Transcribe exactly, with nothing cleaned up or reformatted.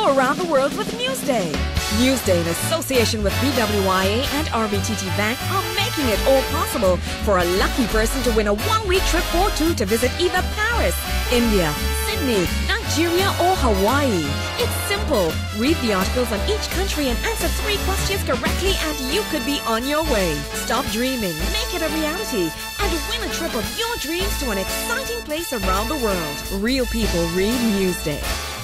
go around the world with Newsday. Newsday, in association with B W I A and R B T T Bank, are making it all possible for a lucky person to win a one-week trip for two to visit either Paris, India, Sydney, Nigeria or Hawaii. It's simple. Read the articles on each country and answer three questions correctly and you could be on your way. Stop dreaming, make it a reality, and win a trip of your dreams to an exciting place around the world. Real people read Newsday.